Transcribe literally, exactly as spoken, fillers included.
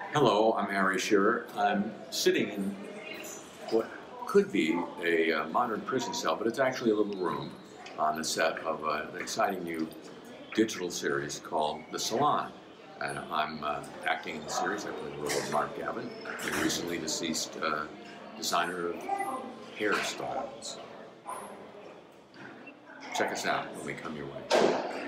Hello, I'm Harry Shearer. I'm sitting in what could be a uh, modern prison cell, but it's actually a little room on the set of uh, an exciting new digital series called The Salon. And I'm uh, acting in the series. I play the role of Marc Gavin, the recently deceased uh, designer of hairstyles. Check us out when we come your way.